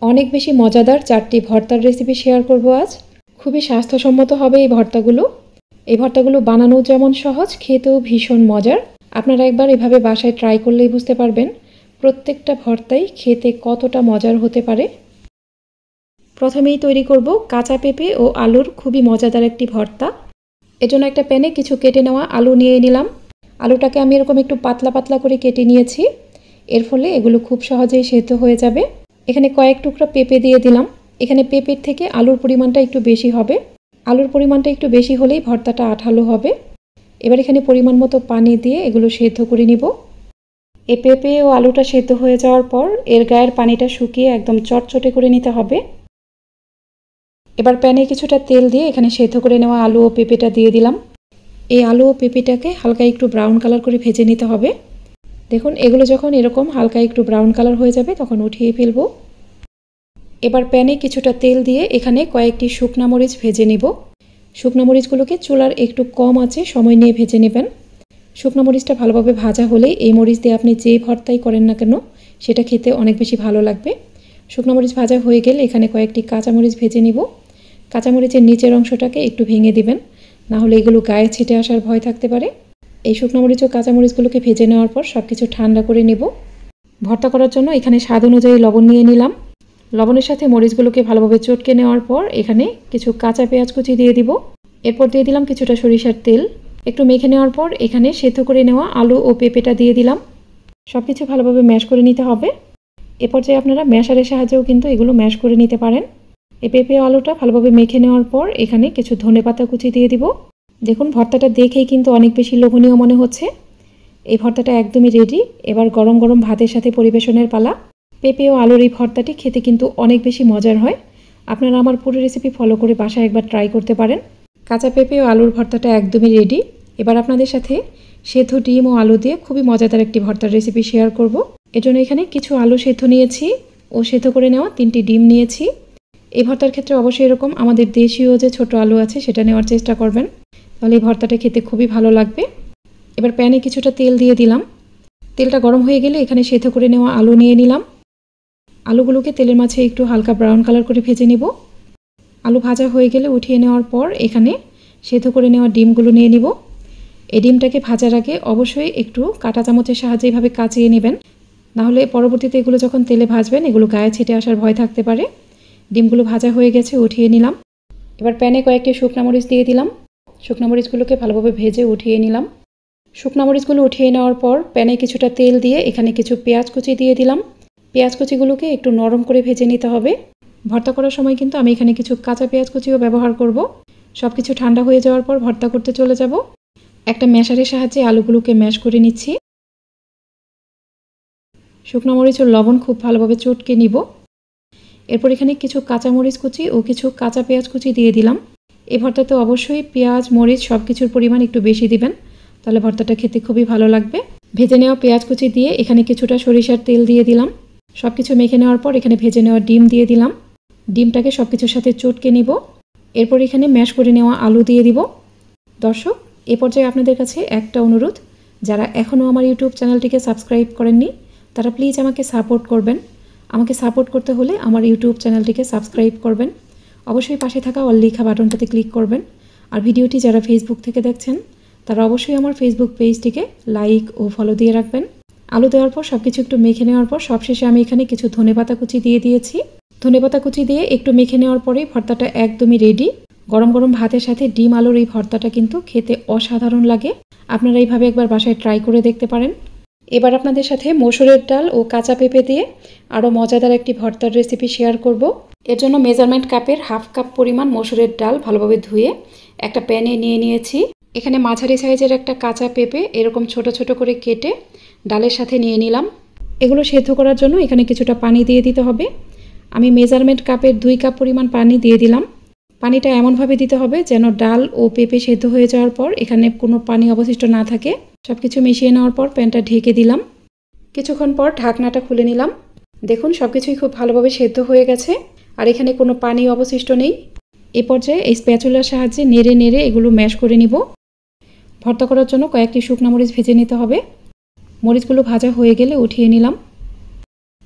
অনেক বেশি মজাদার 4টি ভর্তার রেসিপি শেয়ার করব আজ। খুবই স্বাস্থ্যসম্মত হবে এই ভর্তাগুলো। এই ভর্তাগুলো বানানো যেমন সহজ, খেতেও ভীষণ মজার। আপনারা একবার এভাবে বাসায় ট্রাই করলেই বুঝতে পারবেন প্রত্যেকটা ভর্তাই খেতে কতটা মজার হতে পারে। প্রথমেই তৈরি করব কাঁচা পেঁপে ও আলুর খুবই মজাদার একটি ভর্তা। এজন্য একটা প্যানে কিছু কেটে নেওয়া আলু নিয়ে নিলাম। আলুটাকে আমি এরকম একটু পাতলা পাতলা করে কেটে নিয়েছি, এর ফলে এগুলো খুব সহজেই সেদ্ধ হয়ে যাবে। এখানে কয়েক টুকরা পেঁপে দিয়ে দিলাম। এখানে পেঁপের থেকে আলুর পরিমাণটা একটু বেশি হবে। আলুর পরিমাণটা একটু বেশি হলেই ভর্তাটা আঠালো হবে। এবার এখানে পরিমাণ মতো পানি দিয়ে এগুলো সেদ্ধ করে নিব। এই পেঁপে ও আলুটা সেদ্ধ হয়ে যাওয়ার পর এর গায়ের পানিটা শুকিয়ে একদম চটচটে করে নিতে হবে। এবার প্যানে কিছুটা তেল দিয়ে এখানে সেদ্ধ করে নেওয়া আলু ও পেঁপেটা দিয়ে দিলাম। এই আলু ও পেঁপেটাকে হালকা একটু ব্রাউন কালার করে ভেজে নিতে হবে। দেখুন, এগুলো যখন এরকম হালকা একটু ব্রাউন কালার হয়ে যাবে তখন উঠিয়ে ফেলবো। এবার প্যানে কিছুটা তেল দিয়ে এখানে কয়েকটি শুকনা মরিচ ভেজে নেব। শুকনো মরিচগুলোকে চুলার একটু কম আঁচে সময় নিয়ে ভেজে নেবেন। শুকনো মরিচটা ভালোভাবে ভাজা হলেই এই মরিচ দিয়ে আপনি যেই ভর্তাই করেন না কেন সেটা খেতে অনেক বেশি ভালো লাগবে। শুকনো মরিচ ভাজা হয়ে গেলে এখানে কয়েকটি কাঁচামরিচ ভেজে নিব। কাঁচামরিচের নিচের অংশটাকে একটু ভেঙে দিবেন, না হলে এগুলো গায়ে ছিটে আসার ভয় থাকতে পারে। এই শুকনো মরিচ ও কাঁচামরিচগুলোকে ভেজে নেওয়ার পর সব কিছু ঠান্ডা করে নেব। ভর্তা করার জন্য এখানে স্বাদ অনুযায়ী লবণ নিয়ে নিলাম। লবণের সাথে মরিচগুলোকে ভালোভাবে চটকে নেওয়ার পর এখানে কিছু কাঁচা পেঁয়াজ কুচি দিয়ে দিব। এরপর দিয়ে দিলাম কিছুটা সরিষার তেল। একটু মেখে নেওয়ার পর এখানে সেদ্ধ করে নেওয়া আলু ও পেঁপেটা দিয়ে দিলাম। সব কিছু ভালোভাবে ম্যাশ করে নিতে হবে। এ পর্যায়ে আপনারা ম্যাশারের সাহায্যেও কিন্তু এগুলো ম্যাশ করে নিতে পারেন। এই পেঁপে আলুটা ভালোভাবে মেখে নেওয়ার পর এখানে কিছু ধনেপাতা কুচি দিয়ে দিব। দেখুন, ভর্তাটা দেখেই কিন্তু অনেক বেশি লোভনীয় মনে হচ্ছে। এই ভর্তাটা একদমই রেডি। এবার গরম গরম ভাতের সাথে পরিবেশনের পালা। পেঁপে ও আলুর এই ভর্তাটি খেতে কিন্তু অনেক বেশি মজার হয়। আপনারা আমার পুরো রেসিপি ফলো করে বাসায় একবার ট্রাই করতে পারেন। কাঁচা পেঁপে ও আলুর ভর্তাটা একদমই রেডি। এবার আপনাদের সাথে সেদ্ধ ডিম ও আলু দিয়ে খুবই মজাদার একটি ভর্তার রেসিপি শেয়ার করব। এজন্য এখানে কিছু আলু সেদ্ধ নিয়েছি ও সেদ্ধ করে নেওয়া 3টি ডিম নিয়েছি। এই ভর্তার ক্ষেত্রে অবশ্যই এরকম আমাদের দেশীয় যে ছোট আলু আছে সেটা নেওয়ার চেষ্টা করবেন, তাহলে এই ভর্তাটা খেতে খুবই ভালো লাগবে। এবার প্যানে কিছুটা তেল দিয়ে দিলাম। তেলটা গরম হয়ে গেলে এখানে সেদ্ধ করে নেওয়া আলু নিয়ে নিলাম। আলুগুলোকে তেলের মাঝে একটু হালকা ব্রাউন কালার করে ভেজে নেব। আলু ভাজা হয়ে গেলে উঠিয়ে নেওয়ার পর এখানে সেদ্ধ করে নেওয়া ডিমগুলো নিয়ে নিব। এই ডিমটাকে ভাজার আগে অবশ্যই একটু কাঁটা চামচের সাহায্যে এভাবে কাচিয়ে নেবেন, নাহলে পরবর্তীতে এগুলো যখন তেলে ভাজবেন এগুলো গায়ে ছিটে আসার ভয় থাকতে পারে। ডিমগুলো ভাজা হয়ে গেছে, উঠিয়ে নিলাম। এবার প্যানে কয়েকটি শুকনো মরিচ দিয়ে দিলাম। শুকনো মরিচগুলোকে ভালোভাবে ভেজে উঠিয়ে নিলাম। শুকনো মরিচগুলো উঠিয়ে নেওয়ার পর প্যানে কিছুটা তেল দিয়ে এখানে কিছু পেঁয়াজ কুচি দিয়ে দিলাম। পেঁয়াজ কুচিগুলোকে একটু নরম করে ভেজে নিতে হবে। ভর্তা করার সময় কিন্তু আমি এখানে কিছু কাঁচা পেঁয়াজ কুচিও ব্যবহার করব। সব কিছু ঠান্ডা হয়ে যাওয়ার পর ভর্তা করতে চলে যাব। একটা ম্যাশারের সাহায্যে আলুগুলোকে ম্যাশ করে নিচ্ছি। শুকনো মরিচ ও লবণ খুব ভালোভাবে চটকে নিব। এরপর এখানে কিছু কাঁচামরিচ কুচি ও কিছু কাঁচা পেঁয়াজ কুচি দিয়ে দিলাম। এই ভর্তাতে অবশ্যই পেঁয়াজ মরিচ সব কিছুর পরিমাণ একটু বেশি দিবেন, তাহলে ভর্তাটা খেতে খুবই ভালো লাগবে। ভেজে নেওয়া পেঁয়াজ কুচি দিয়ে এখানে কিছুটা সরিষার তেল দিয়ে দিলাম। সব কিছু মেখে নেওয়ার পর এখানে ভেজে নেওয়া ডিম দিয়ে দিলাম। ডিমটাকে সব কিছুর সাথে চটকে নিব। এরপর এখানে ম্যাশ করে নেওয়া আলু দিয়ে দিব। দর্শক, এ পর্যায়ে আপনাদের কাছে একটা অনুরোধ, যারা এখনও আমার ইউটিউব চ্যানেলটিকে সাবস্ক্রাইব করেননি তারা প্লিজ আমাকে সাপোর্ট করবেন। আমাকে সাপোর্ট করতে হলে আমার ইউটিউব চ্যানেলটিকে সাবস্ক্রাইব করবেন। অবশ্যই পাশে থাকা অল লেখা বাটনটাতে ক্লিক করবেন। আর ভিডিওটি যারা ফেসবুক থেকে দেখছেন তারা অবশ্যই আমার ফেসবুক পেজটিকে লাইক ও ফলো দিয়ে রাখবেন। আলু দেওয়ার পর সব কিছু একটু মেখে নেওয়ার পর সবশেষে আমি এখানে কিছু ধনেপাতা কুচি দিয়ে দিয়েছি। ধনেপাতা কুচি দিয়ে একটু মেখে নেওয়ার পরেই ভর্তাটা একদমই রেডি। গরম গরম ভাতের সাথে ডিম আলুর এই ভর্তাটা কিন্তু খেতে অসাধারণ লাগে। আপনারা এইভাবে একবার বাসায় ট্রাই করে দেখতে পারেন। এবার আপনাদের সাথে মসুরের ডাল ও কাঁচা পেঁপে দিয়ে আরও মজাদার একটি ভর্তার রেসিপি শেয়ার করব। এর জন্য মেজারমেন্ট কাপের হাফ কাপ পরিমাণ মসুরের ডাল ভালোভাবে ধুয়ে একটা প্যানে নিয়ে নিয়েছি। এখানে মাঝারি সাইজের একটা কাঁচা পেঁপে এরকম ছোট ছোট করে কেটে ডালের সাথে নিয়ে নিলাম। এগুলো সেদ্ধ করার জন্য এখানে কিছুটা পানি দিয়ে দিতে হবে। আমি মেজারমেন্ট কাপের 2 কাপ পরিমাণ পানি দিয়ে দিলাম। পানিটা এমনভাবে দিতে হবে যেন ডাল ও পেঁপে সেদ্ধ হয়ে যাওয়ার পর এখানে কোনো পানি অবশিষ্ট না থাকে। সব কিছু মিশিয়ে নেওয়ার পর প্যানটা ঢেকে দিলাম। কিছুক্ষণ পর ঢাকনাটা খুলে নিলাম। দেখুন, সব কিছুই খুব ভালোভাবে সেদ্ধ হয়ে গেছে আর এখানে কোনো পানি অবশিষ্ট নেই। এ পর্যায়ে এই স্প্যাচুলার সাহায্যে নেড়ে নেড়ে এগুলো ম্যাশ করে নিব। ভর্তা করার জন্য কয়েকটি শুকনো মরিচ ভেজে নিতে হবে। মরিচগুলো ভাজা হয়ে গেলে উঠিয়ে নিলাম।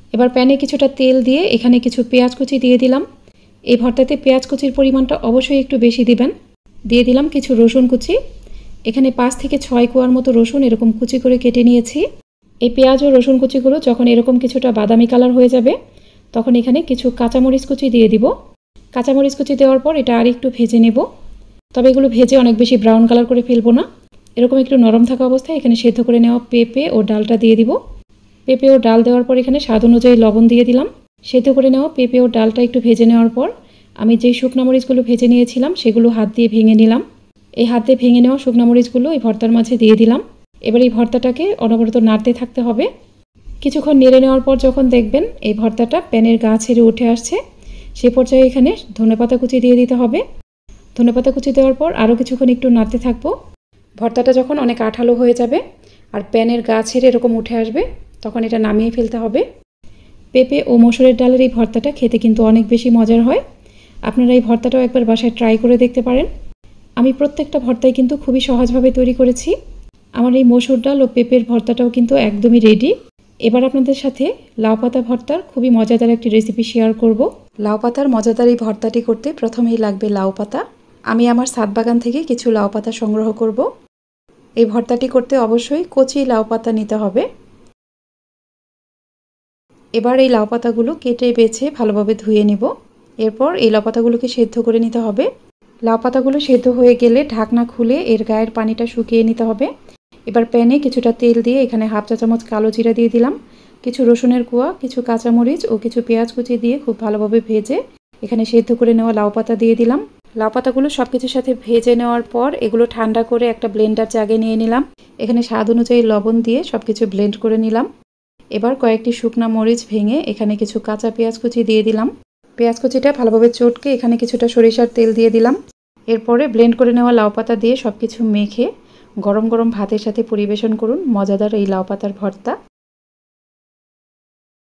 এবার প্যানে কিছুটা তেল দিয়ে এখানে কিছু পেঁয়াজ কুচি দিয়ে দিলাম। এই ভর্তাতে পেঁয়াজ কুচির পরিমাণটা অবশ্যই একটু বেশি দিবেন। দিয়ে দিলাম কিছু রসুন কুচি। এখানে 5 থেকে 6 কোয়ার মতো রসুন এরকম কুচি করে কেটে নিয়েছি। এই পেঁয়াজ ও রসুন কুচিগুলো যখন এরকম কিছুটা বাদামি কালার হয়ে যাবে তখন এখানে কিছু কাঁচামরিচ কুচি দিয়ে দিব। কাঁচামরিচ কুচি দেওয়ার পর এটা আর একটু ভেজে নেব। তবে এগুলো ভেজে অনেক বেশি ব্রাউন কালার করে ফেলবো না। এরকম একটু নরম থাকা অবস্থায় এখানে সেদ্ধ করে নেওয়া পেঁপে ও ডালটা দিয়ে দিব। পেঁপে ও ডাল দেওয়ার পর এখানে স্বাদ অনুযায়ী লবণ দিয়ে দিলাম। সেদ্ধ করে নেওয়া পেঁপে ও ডালটা একটু ভেজে নেওয়ার পর আমি যেই শুকনো মরিচগুলো ভেজে নিয়েছিলাম সেগুলো হাত দিয়ে ভেঙে নিলাম। এই হাত দিয়ে ভেঙে নেওয়া শুকনো মরিচগুলো এই ভর্তার মাঝে দিয়ে দিলাম। এবার এই ভর্তাটাকে অনবরত নাড়তে থাকতে হবে। কিছুক্ষণ নেড়ে নেওয়ার পর যখন দেখবেন এই ভর্তাটা প্যানের গা ছেড়ে উঠে আসছে, সে পর্যায়ে এখানে ধনেপাতা কুচি দিয়ে দিতে হবে। ধনেপাতা কুচি দেওয়ার পর আরও কিছুক্ষণ একটু নাড়তে থাকবো। ভর্তাটা যখন অনেক আঠালো হয়ে যাবে আর প্যানের গা ছেড়ে এরকম উঠে আসবে তখন এটা নামিয়ে ফেলতে হবে। পেঁপে ও মসুরের ডালের এই ভর্তাটা খেতে কিন্তু অনেক বেশি মজার হয়। আপনারা এই ভর্তাটাও একবার বাসায় ট্রাই করে দেখতে পারেন। আমি প্রত্যেকটা ভর্তাই কিন্তু খুবই সহজভাবে তৈরি করেছি। আমার এই মসুর ডাল ও পেঁপের ভর্তাটাও কিন্তু একদমই রেডি। এবার আপনাদের সাথে লাউ পাতা ভর্তার খুবই মজাদার একটি রেসিপি শেয়ার করব। লাউ পাতার মজাদার এই ভর্তাটি করতে প্রথমেই লাগবে লাউ পাতা। আমি আমার ছাদ বাগান থেকে কিছু লাউ পাতা সংগ্রহ করব। এই ভর্তাটি করতে অবশ্যই কচি লাউ পাতা নিতে হবে। এবার এই লাউ পাতাগুলো কেটে বেছে ভালোভাবে ধুয়ে নিব। এরপর এই লাউ পাতাগুলোকে সেদ্ধ করে নিতে হবে। লাউ পাতাগুলো সেদ্ধ হয়ে গেলে ঢাকনা খুলে এর গায়ের পানিটা শুকিয়ে নিতে হবে। এবার প্যানে কিছুটা তেল দিয়ে এখানে হাফ চা চামচ কালো জিরা দিয়ে দিলাম। কিছু রসুনের কোয়া, কিছু কাঁচামরিচ ও কিছু পেঁয়াজ কুচি দিয়ে খুব ভালোভাবে ভেজে এখানে সেদ্ধ করে নেওয়া লাউ পাতা দিয়ে দিলাম। লাউ পাতাগুলো সব কিছুর সাথে ভেজে নেওয়ার পর এগুলো ঠান্ডা করে একটা ব্লেন্ডার জাগে নিয়ে নিলাম। এখানে স্বাদ অনুযায়ী লবণ দিয়ে সব কিছু ব্লেন্ড করে নিলাম। এবার কয়েকটি শুকনা মরিচ ভেঙে এখানে কিছু কাঁচা পেঁয়াজ কুচি দিয়ে দিলাম। পেঁয়াজ কুচিটা ভালোভাবে চটকে এখানে কিছুটা সরিষার তেল দিয়ে দিলাম। এরপরে ব্লেন্ড করে নেওয়া লাউ পাতা দিয়ে সব কিছু মেখে গরম গরম ভাতের সাথে পরিবেশন করুন মজাদার এই লাউ পাতার ভর্তা।